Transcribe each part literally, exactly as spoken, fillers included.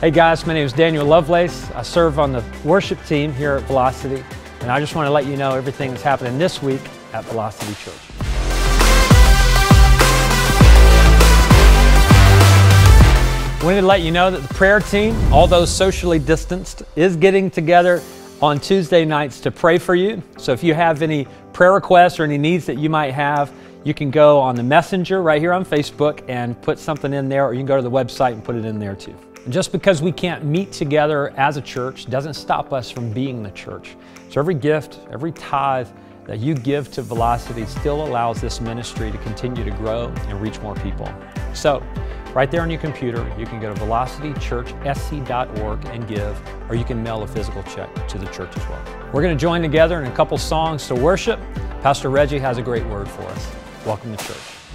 Hey guys, my name is Daniel Lovelace. I serve on the worship team here at Velocity, and I just want to let you know everything that's happening this week at Velocity Church. I wanted to let you know that the prayer team, although socially distanced, is getting together on Tuesday nights to pray for you. So if you have any prayer requests or any needs that you might have, you can go on the Messenger right here on Facebook and put something in there, or you can go to the website and put it in there too. And just because we can't meet together as a church doesn't stop us from being the church. So every gift, every tithe that you give to Velocity still allows this ministry to continue to grow and reach more people. So right there on your computer, you can go to velocity church s c dot org and give, or you can mail a physical check to the church as well. We're going to join together in a couple songs to worship. Pastor Reggie has a great word for us. Welcome to church.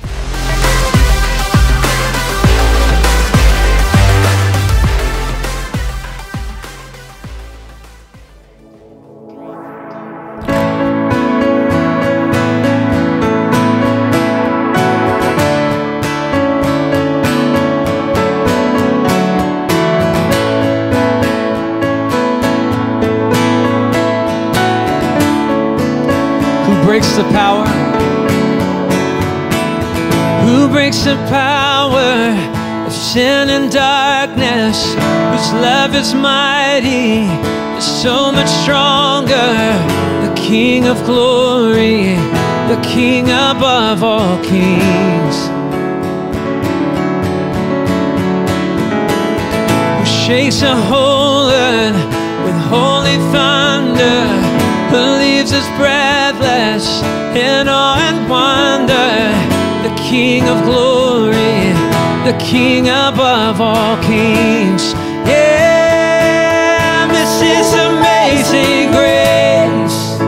Breaks the power? Who breaks the power of sin and darkness? Whose love is mighty, is so much stronger. The King of glory, the King above all kings. Who shakes a whole earth with holy thunder, who leaves us breathless in awe and wonder. The King of glory, the King above all kings. Yeah, this is amazing grace.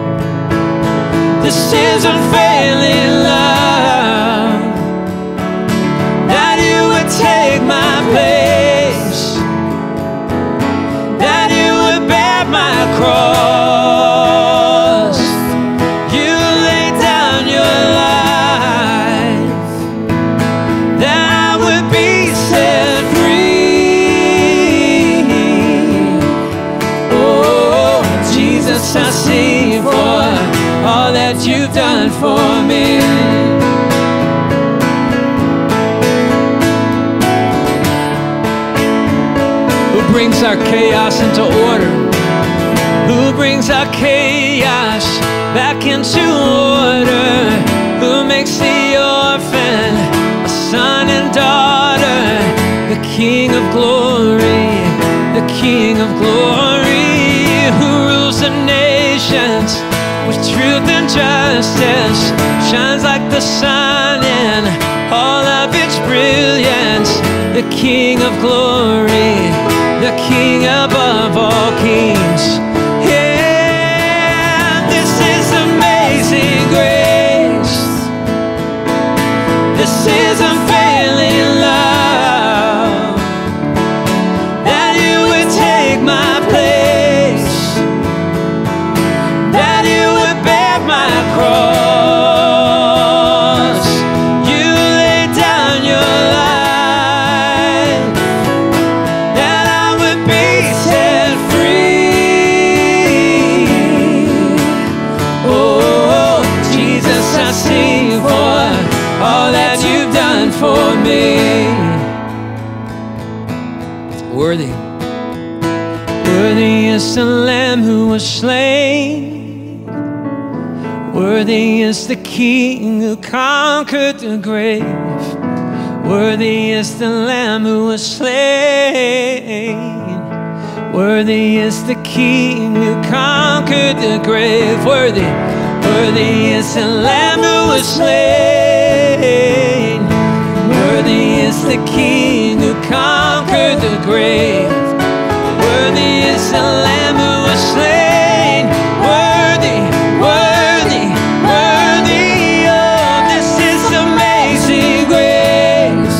This is unfailing love, that you would take my place, that you would bear my cross. I sing for all that you've done for me. Who brings our chaos into order? Who brings our chaos back into order? Who makes the orphan a son and daughter? The King of glory, the King of glory, who rules the nations with truth and justice, shines like the sun in all of its brilliance. The King of glory, the King above all kings. Yeah, this is amazing grace. This is unfailing love, that you would take my place, cross. You laid down your life, that I would be set free. Oh, Jesus, I sing for all that you've done for me. Worthy, worthy is the Lamb who was slain. Worthy is the King who conquered the grave. Worthy is the Lamb who was slain. Worthy is the King who conquered the grave. Worthy, worthy is the Lamb who was slain. Worthy is the King who conquered the grave. Worthy is the Lamb who was slain. Worthy, worthy, worthy, oh, this is amazing grace.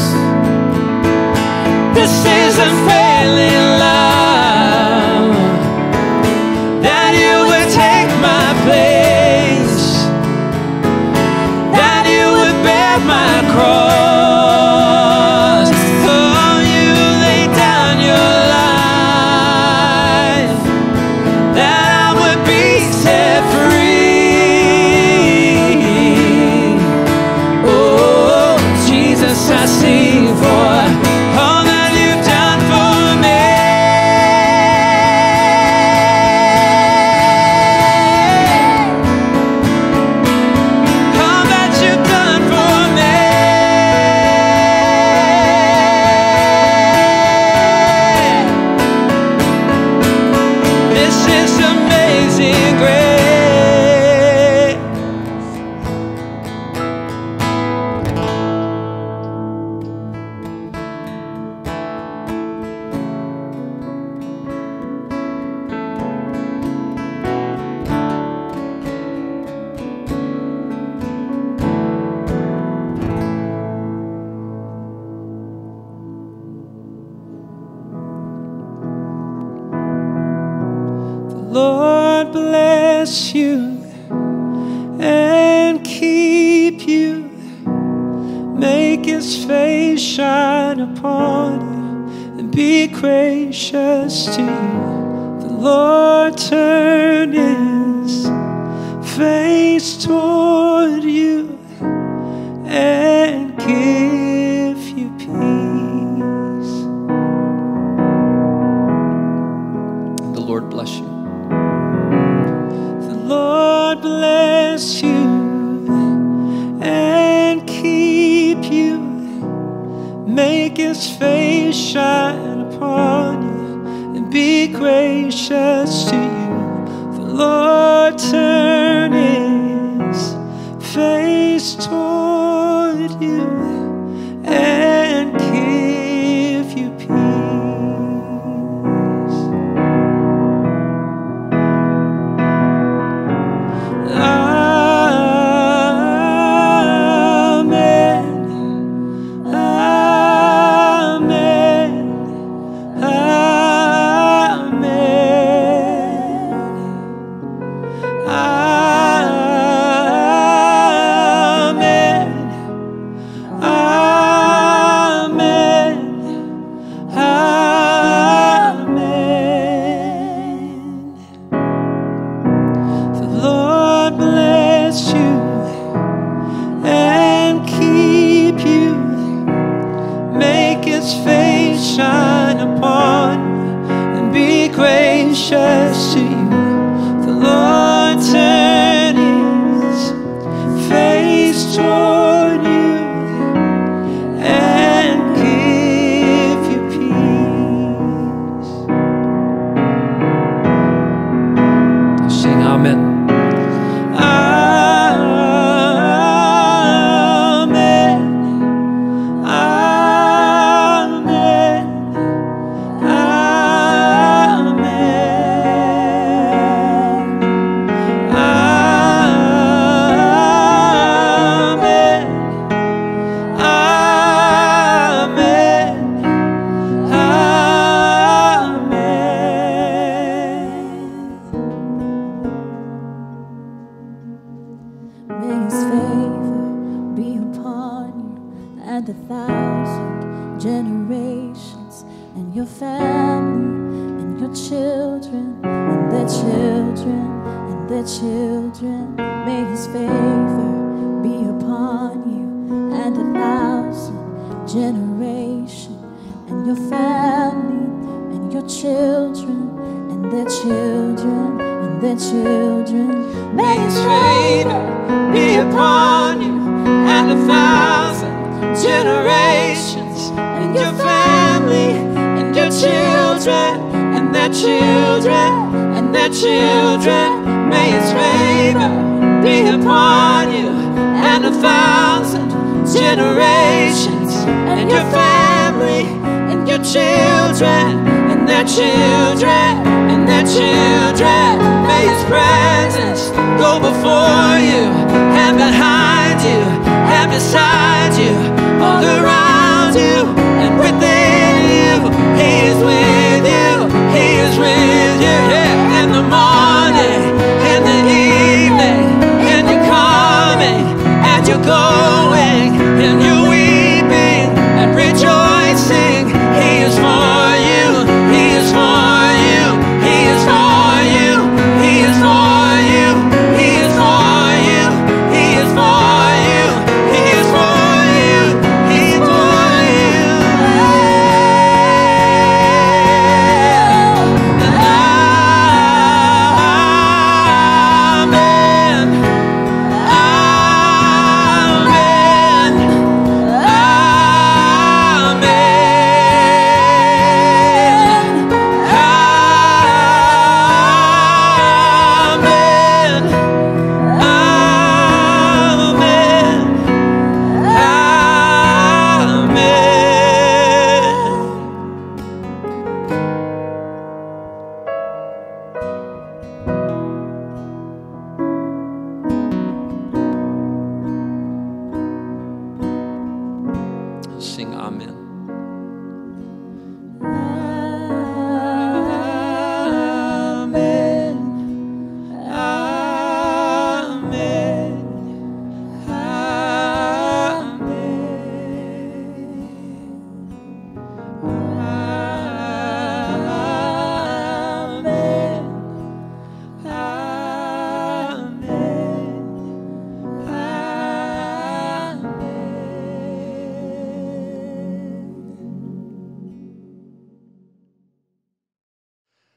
This is unfailing love, that you would take my place, that you would bear my cross. Oh, you laid down your Lord bless you and keep you. Make His face shine upon you and be gracious to you. The Lord turn His face toward you and give you peace. The Lord bless you. The Lord bless you and keep you. Make His face shine upon you and be gracious to you. The Lord turn His face toward you and give you peace. Gracious to you. The Lord turn His face toward you and give you peace. Sing amen. For you, He is for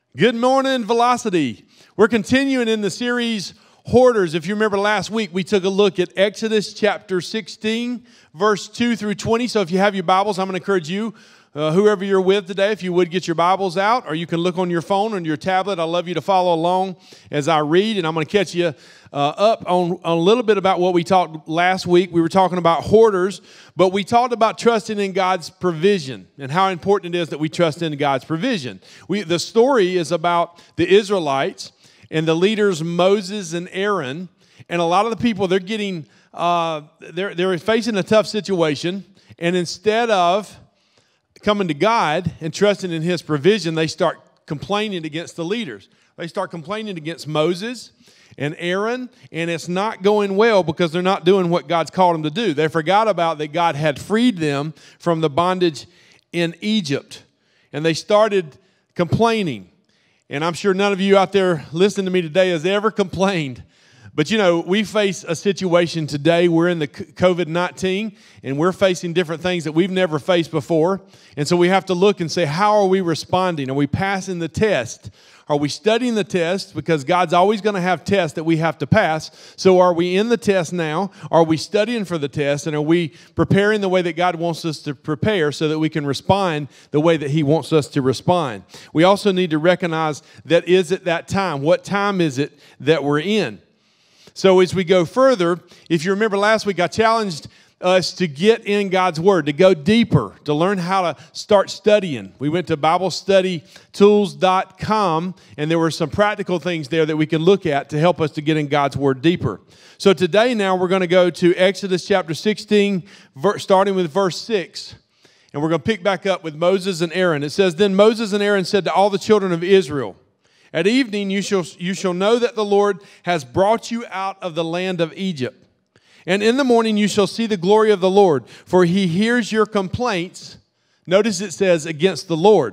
Good morning, Velocity. We're continuing in the series, Hoarders. If you remember last week, we took a look at Exodus chapter sixteen, verse two through twenty. So if you have your Bibles, I'm going to encourage you, uh, whoever you're with today, if you would get your Bibles out, or you can look on your phone or your tablet. I'd love you to follow along as I read, and I'm going to catch you uh, up on, on a little bit about what we talked last week. We were talking about hoarders, but we talked about trusting in God's provision and how important it is that we trust in God's provision. We, the story is about the Israelites and the leaders Moses and Aaron, and a lot of the people, they're getting, uh, they're, they're facing a tough situation, and instead of coming to God and trusting in His provision, they start complaining against the leaders. They start complaining against Moses and Aaron, and it's not going well because they're not doing what God's called them to do. They forgot about that God had freed them from the bondage in Egypt, and they started complaining. And I'm sure none of you out there listening to me today has ever complained. But, you know, we face a situation today. We're in the covid nineteen, and we're facing different things that we've never faced before. And so we have to look and say, how are we responding? Are we passing the test? Are we studying the test? Because God's always going to have tests that we have to pass. So are we in the test now? Are we studying for the test? And are we preparing the way that God wants us to prepare so that we can respond the way that He wants us to respond? We also need to recognize that is it that time? What time is it that we're in? So as we go further, if you remember last week, I challenged us to get in God's Word, to go deeper, to learn how to start studying. We went to Bible Study Tools dot com, and there were some practical things there that we can look at to help us to get in God's Word deeper. So today now we're going to go to Exodus chapter sixteen, starting with verse six. And we're going to pick back up with Moses and Aaron. It says, "Then Moses and Aaron said to all the children of Israel, at evening you shall, you shall know that the Lord has brought you out of the land of Egypt. And in the morning you shall see the glory of the Lord, for He hears your complaints." Notice it says, against the Lord.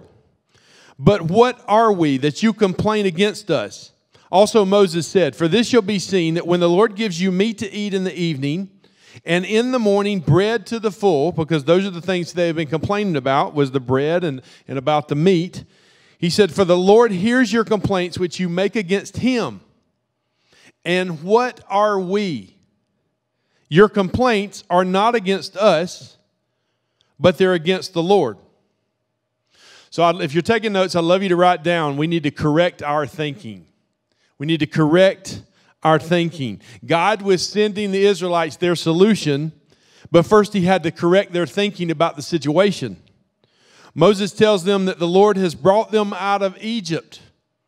"But what are we that you complain against us?" Also Moses said, "For this shall be seen, that when the Lord gives you meat to eat in the evening, and in the morning bread to the full," because those are the things they have been complaining about, was the bread and, and about the meat. He said, "For the Lord hears your complaints which you make against Him. And what are we? Your complaints are not against us, but they're against the Lord." So if you're taking notes, I'd love you to write down, we need to correct our thinking. We need to correct our thinking. God was sending the Israelites their solution, but first He had to correct their thinking about the situation. Moses tells them that the Lord has brought them out of Egypt.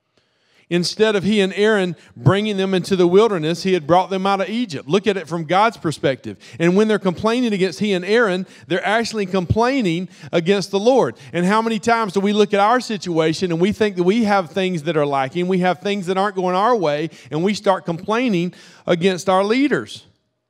Instead of he and Aaron bringing them into the wilderness, He had brought them out of Egypt. Look at it from God's perspective. And when they're complaining against he and Aaron, they're actually complaining against the Lord. And how many times do we look at our situation and we think that we have things that are lacking, we have things that aren't going our way, and we start complaining against our leaders?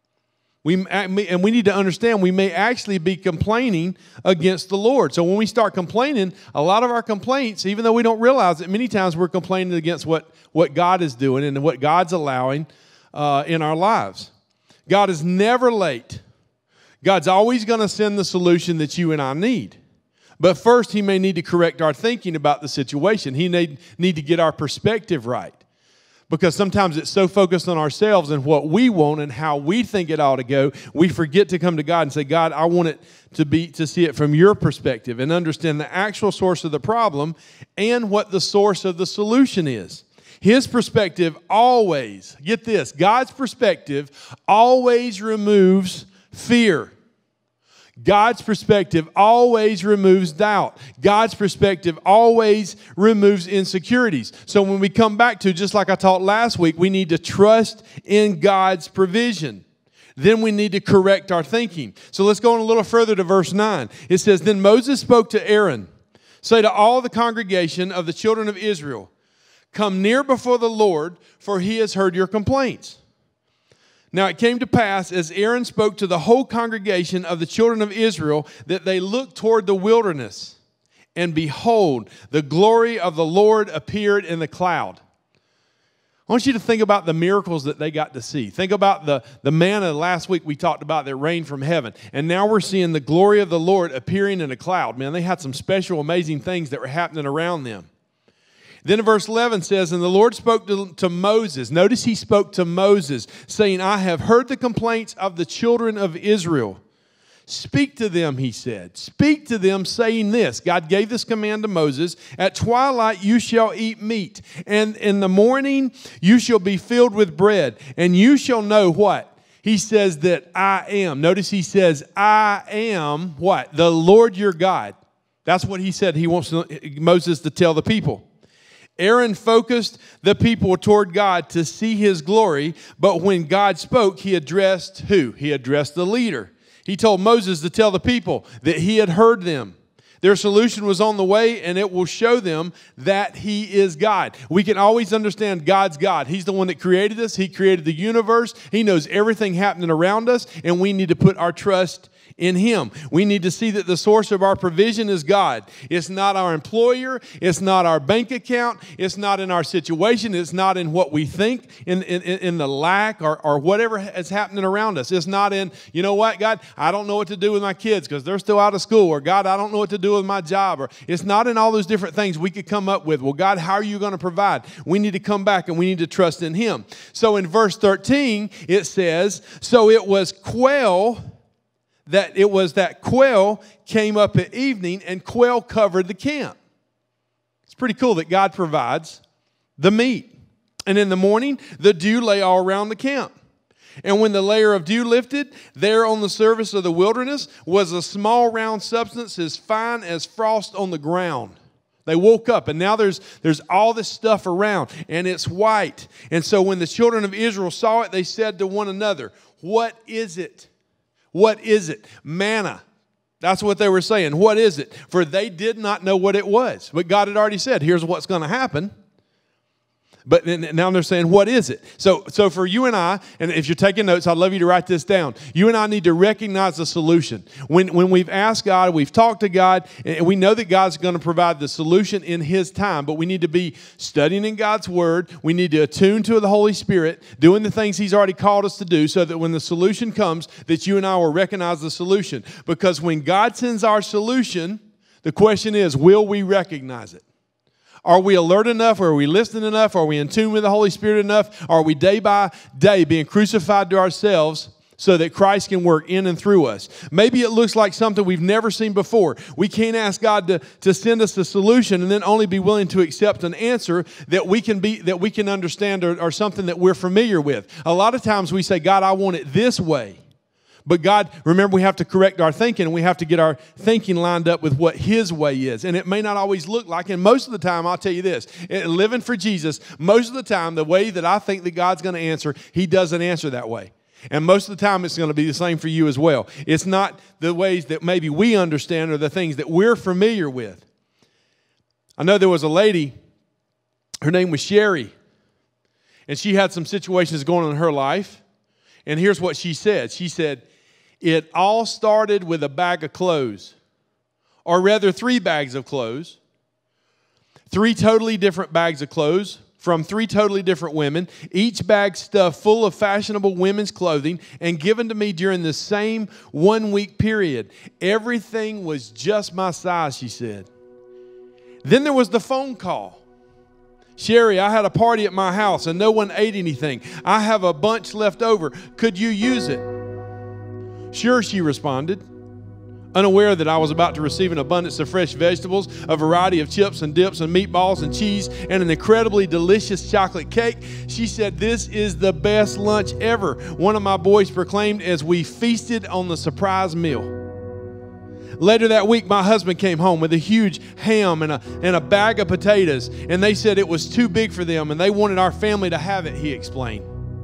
We, and we need to understand we may actually be complaining against the Lord. So when we start complaining, a lot of our complaints, even though we don't realize it, many times we're complaining against what, what God is doing and what God's allowing uh, in our lives. God is never late. God's always going to send the solution that you and I need. But first, He may need to correct our thinking about the situation. He may need to get our perspective right. Because sometimes it's so focused on ourselves and what we want and how we think it ought to go, we forget to come to God and say, "God, I want it to be to see it from your perspective and understand the actual source of the problem and what the source of the solution is." His perspective always, get this, God's perspective always removes fear. God's perspective always removes doubt. God's perspective always removes insecurities. So when we come back to, just like I taught last week, we need to trust in God's provision. Then we need to correct our thinking. So let's go on a little further to verse nine. It says, "Then Moses spoke to Aaron, say to all the congregation of the children of Israel, come near before the Lord, for He has heard your complaints." Now it came to pass, as Aaron spoke to the whole congregation of the children of Israel, that they looked toward the wilderness, and behold, the glory of the Lord appeared in the cloud. I want you to think about the miracles that they got to see. Think about the, the manna last week we talked about that rained from heaven. And now we're seeing the glory of the Lord appearing in a cloud. Man, they had some special, amazing things that were happening around them. Then verse eleven says, and the Lord spoke to, to Moses. Notice he spoke to Moses, saying, I have heard the complaints of the children of Israel. Speak to them, he said. Speak to them, saying this. God gave this command to Moses. At twilight you shall eat meat, and in the morning you shall be filled with bread, and you shall know what? He says that I am. Notice he says, I am what? The Lord your God. That's what he said he wants Moses to tell the people. Aaron focused the people toward God to see his glory, but when God spoke, he addressed who? He addressed the leader. He told Moses to tell the people that he had heard them. Their solution was on the way, and it will show them that he is God. We can always understand God's God. He's the one that created us. He created the universe. He knows everything happening around us, and we need to put our trust in him. We need to see that the source of our provision is God. It's not our employer. It's not our bank account. It's not in our situation. It's not in what we think, in, in, in the lack or, or whatever is happening around us. It's not in, you know what, God, I don't know what to do with my kids because they're still out of school. Or God, I don't know what to do with my job. Or it's not in all those different things we could come up with. Well, God, how are you going to provide? We need to come back and we need to trust in him. So in verse thirteen, it says, so it was quail that it was that quail came up at evening and quail covered the camp. It's pretty cool that God provides the meat. And in the morning, the dew lay all around the camp. And when the layer of dew lifted, there on the surface of the wilderness was a small round substance as fine as frost on the ground. They woke up, and now there's, there's all this stuff around, and it's white. And so when the children of Israel saw it, they said to one another, what is it? What is it? Manna. That's what they were saying. What is it? For they did not know what it was. But God had already said, here's what's going to happen. But now they're saying, what is it? So, so for you and I, and if you're taking notes, I'd love you to write this down. You and I need to recognize the solution. When, when we've asked God, we've talked to God, and we know that God's going to provide the solution in his time, but we need to be studying in God's word. We need to attune to the Holy Spirit, doing the things he's already called us to do so that when the solution comes, that you and I will recognize the solution. Because when God sends our solution, the question is, will we recognize it? Are we alert enough? Are we listening enough? Are we in tune with the Holy Spirit enough? Are we day by day being crucified to ourselves so that Christ can work in and through us? Maybe it looks like something we've never seen before. We can't ask God to, to send us the solution and then only be willing to accept an answer that we can be that we can understand or, or something that we're familiar with. A lot of times we say, God, I want it this way. But God, remember, we have to correct our thinking, and we have to get our thinking lined up with what his way is. And it may not always look like, and most of the time, I'll tell you this, living for Jesus, most of the time, the way that I think that God's going to answer, he doesn't answer that way. And most of the time, it's going to be the same for you as well. It's not the ways that maybe we understand or the things that we're familiar with. I know there was a lady, her name was Sherry, and she had some situations going on in her life. And here's what she said. She said, it all started with a bag of clothes, or rather three bags of clothes, three totally different bags of clothes from three totally different women, each bag stuffed full of fashionable women's clothing and given to me during the same one-week period. Everything was just my size, she said. Then there was the phone call. Sherry, I had a party at my house and no one ate anything. I have a bunch left over. Could you use it? Sure, she responded, unaware that I was about to receive an abundance of fresh vegetables, a variety of chips and dips and meatballs and cheese, and an incredibly delicious chocolate cake. She said, this is the best lunch ever, one of my boys proclaimed as we feasted on the surprise meal. Later that week, my husband came home with a huge ham and a, and a bag of potatoes, and they said it was too big for them, and they wanted our family to have it, he explained.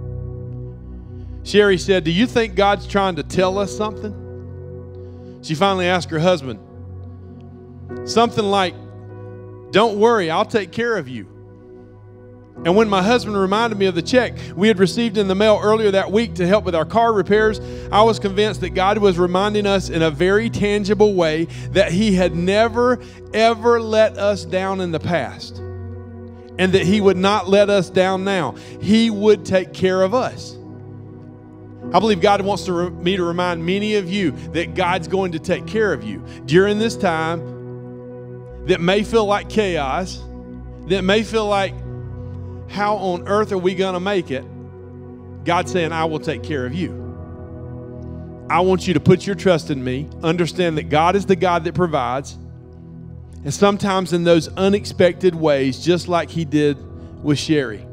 Sherry said, do you think God's trying to tell us something? She finally asked her husband, something like, don't worry, I'll take care of you. And when my husband reminded me of the check we had received in the mail earlier that week to help with our car repairs, I was convinced that God was reminding us in a very tangible way that he had never, ever let us down in the past, and that he would not let us down now. He would take care of us. I believe God wants to re- me to remind many of you that God's going to take care of you during this time that may feel like chaos, that may feel like, how on earth are we going to make it? God's saying, I will take care of you. I want you to put your trust in me, understand that God is the God that provides, and sometimes in those unexpected ways, just like he did with Sherry.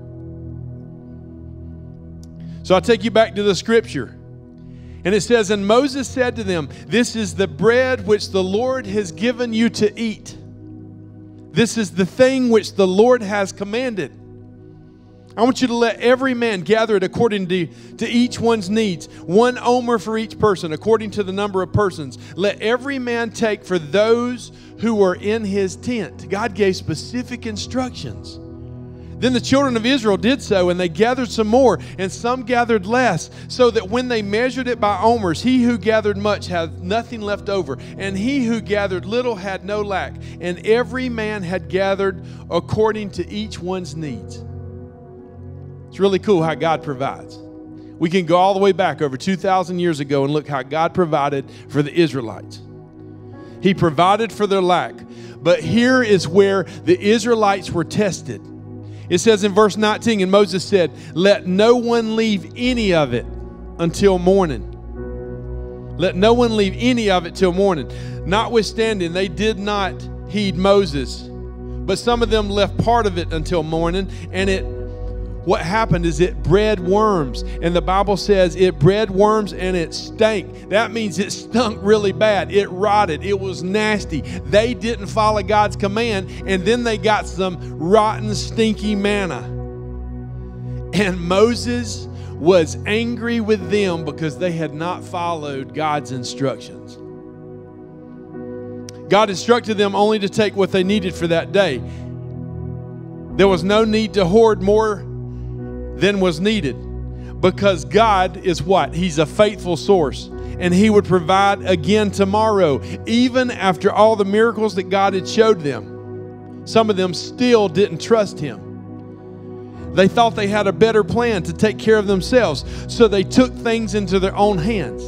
So I'll take you back to the scripture. And it says, and Moses said to them, this is the bread which the Lord has given you to eat. This is the thing which the Lord has commanded. I want you to let every man gather it according to, to each one's needs. One omer for each person, according to the number of persons. Let every man take for those who were in his tent. God gave specific instructions. Then the children of Israel did so, and they gathered some more, and some gathered less, so that when they measured it by omers, he who gathered much had nothing left over, and he who gathered little had no lack, and every man had gathered according to each one's needs. It's really cool how God provides. We can go all the way back over two thousand years ago and look how God provided for the Israelites. He provided for their lack, but here is where the Israelites were tested. It says in verse nineteen, and Moses said, let no one leave any of it until morning. Let no one leave any of it till morning. Notwithstanding, they did not heed Moses, but some of them left part of it until morning, and it what happened is it bred worms. And the Bible says it bred worms and it stank. That means it stunk really bad. It rotted. It was nasty. They didn't follow God's command, and then they got some rotten, stinky manna. And Moses was angry with them because they had not followed God's instructions. God instructed them only to take what they needed for that day. There was no need to hoard more than was needed, because God is what? He's a faithful source, and he would provide again tomorrow, even after all the miracles that God had showed them. Some of them still didn't trust him. They thought they had a better plan to take care of themselves, so they took things into their own hands.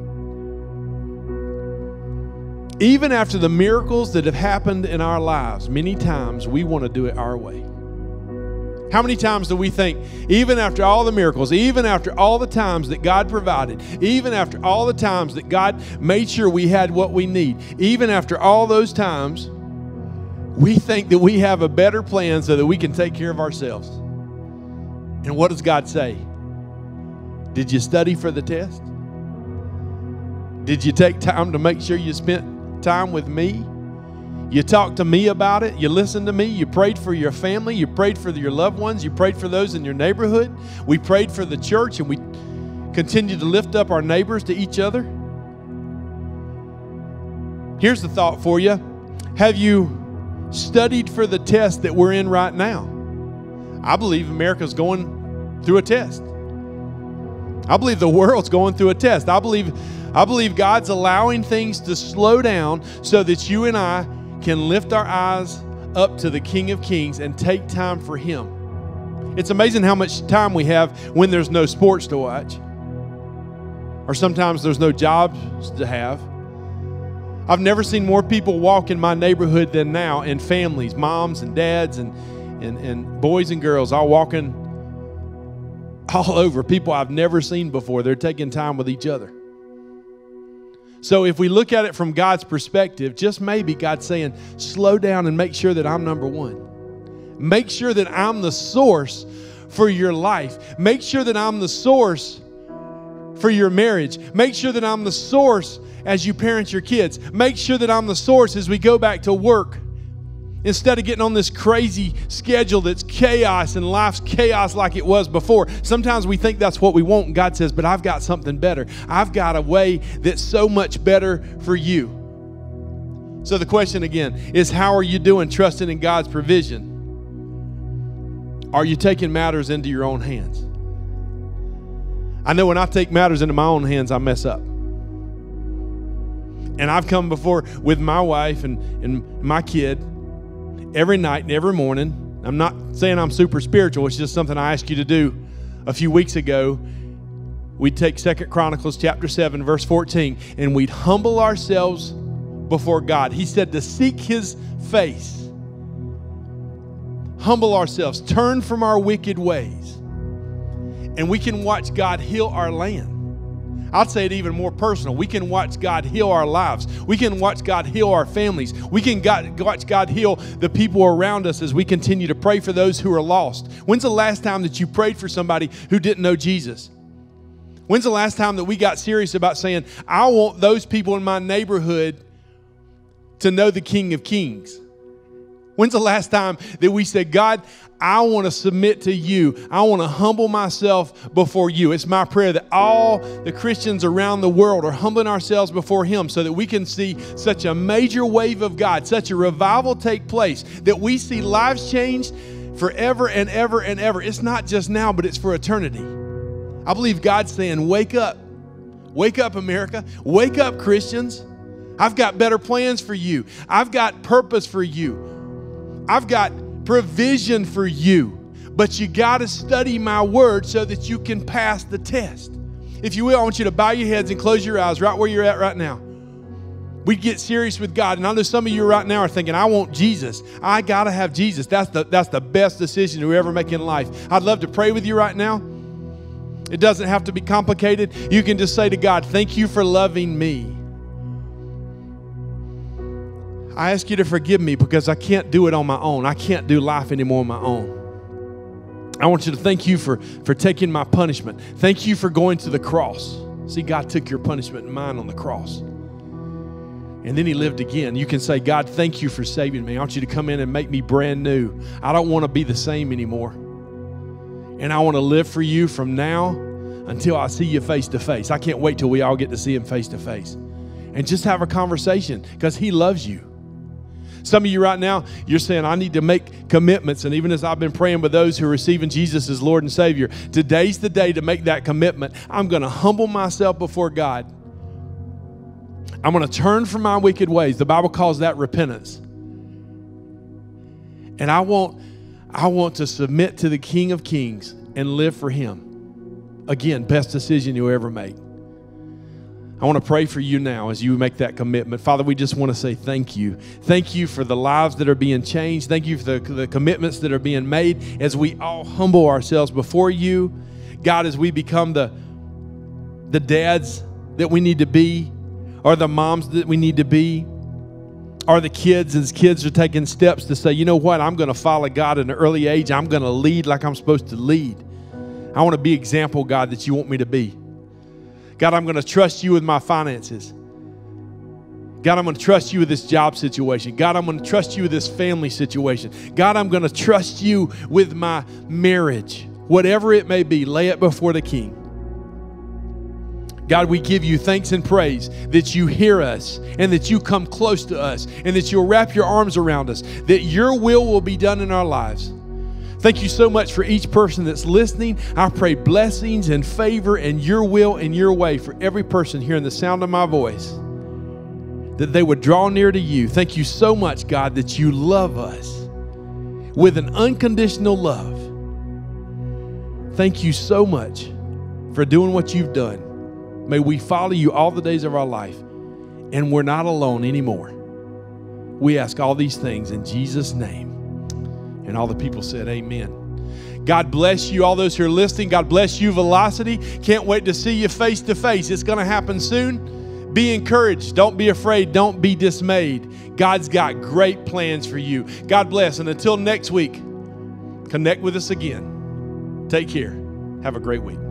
Even after the miracles that have happened in our lives, many times we want to do it our way. How many times do we think, even after all the miracles, even after all the times that God provided, even after all the times that God made sure we had what we need, even after all those times, we think that we have a better plan so that we can take care of ourselves? And what does God say? Did you study for the test? Did you take time to make sure you spent time with me? You talked to me about it. You listened to me. You prayed for your family. You prayed for your loved ones. You prayed for those in your neighborhood. We prayed for the church, and we continue to lift up our neighbors to each other. Here's the thought for you. Have you studied for the test that we're in right now? I believe America's going through a test. I believe the world's going through a test. I believe, I believe God's allowing things to slow down so that you and I can lift our eyes up to the King of Kings and take time for him. It's amazing how much time we have when there's no sports to watch, or sometimes there's no jobs to have. I've never seen more people walk in my neighborhood than now, and families, moms and dads and, and, and boys and girls all walking all over. People I've never seen before. They're taking time with each other. So if we look at it from God's perspective, just maybe God's saying, slow down and make sure that I'm number one. Make sure that I'm the source for your life. Make sure that I'm the source for your marriage. Make sure that I'm the source as you parent your kids. Make sure that I'm the source as we go back to work. Instead of getting on this crazy schedule that's chaos and life's chaos like it was before. Sometimes we think that's what we want, and God says, but I've got something better. I've got a way that's so much better for you. So the question again is, how are you doing trusting in God's provision? Are you taking matters into your own hands? I know when I take matters into my own hands, I mess up. And I've come before with my wife and, and my kid every night and every morning. I'm not saying I'm super spiritual. It's just something I asked you to do a few weeks ago. We'd take Second Chronicles chapter seven, verse fourteen, and we'd humble ourselves before God. He said to seek his face. humble ourselves, turn from our wicked ways, and we can watch God heal our land. I'd say it even more personal. We can watch God heal our lives. We can watch God heal our families. We can God, watch God heal the people around us as we continue to pray for those who are lost. When's the last time that you prayed for somebody who didn't know Jesus? When's the last time that we got serious about saying, I want those people in my neighborhood to know the King of Kings? When's the last time that we said, God, I want to submit to you. I want to humble myself before you. It's my prayer that all the Christians around the world are humbling ourselves before him so that we can see such a major wave of God, such a revival take place, that we see lives changed forever and ever and ever. It's not just now, but it's for eternity. I believe God's saying, wake up. Wake up, America. Wake up, Christians. I've got better plans for you. I've got purpose for you. I've got provision for you, but you got to study my word so that you can pass the test. If you will, I want you to bow your heads and close your eyes right where you're at right now. We get serious with God, and I know some of you right now are thinking, I want Jesus. I got to have Jesus. That's the, that's the best decision you ever make in life. I'd love to pray with you right now. It doesn't have to be complicated. You can just say to God, thank you for loving me. I ask you to forgive me because I can't do it on my own. I can't do life anymore on my own. I want you to thank you for, for taking my punishment. Thank you for going to the cross. See, God took your punishment and mine on the cross. And then he lived again. You can say, God, thank you for saving me. I want you to come in and make me brand new. I don't want to be the same anymore. And I want to live for you from now until I see you face to face. I can't wait till we all get to see him face to face. And just have a conversation because he loves you. Some of you right now, you're saying, I need to make commitments. And even as I've been praying with those who are receiving Jesus as Lord and Savior, today's the day to make that commitment. I'm going to humble myself before God. I'm going to turn from my wicked ways. The Bible calls that repentance. And I want, I want to submit to the King of Kings and live for him. Again, best decision you'll ever make. I want to pray for you now as you make that commitment. Father, we just want to say thank you. Thank you for the lives that are being changed. Thank you for the, the commitments that are being made as we all humble ourselves before you. God, as we become the, the dads that we need to be, or the moms that we need to be, or the kids as kids are taking steps to say, you know what, I'm going to follow God at an early age. I'm going to lead like I'm supposed to lead. I want to be example, God, that you want me to be. God, I'm going to trust you with my finances. God, I'm going to trust you with this job situation. God, I'm going to trust you with this family situation. God, I'm going to trust you with my marriage. Whatever it may be, lay it before the King. God, we give you thanks and praise that you hear us and that you come close to us and that you'll wrap your arms around us, that your will will be done in our lives. Thank you so much for each person that's listening. I pray blessings and favor and your will and your way for every person hearing the sound of my voice, that they would draw near to you. Thank you so much, God, that you love us with an unconditional love. Thank you so much for doing what you've done. May we follow you all the days of our life, and we're not alone anymore. We ask all these things in Jesus' name. And all the people said, amen. God bless you, all those who are listening. God bless you, Velocity. Can't wait to see you face to face. It's going to happen soon. Be encouraged. Don't be afraid. Don't be dismayed. God's got great plans for you. God bless. And until next week, connect with us again. Take care. Have a great week.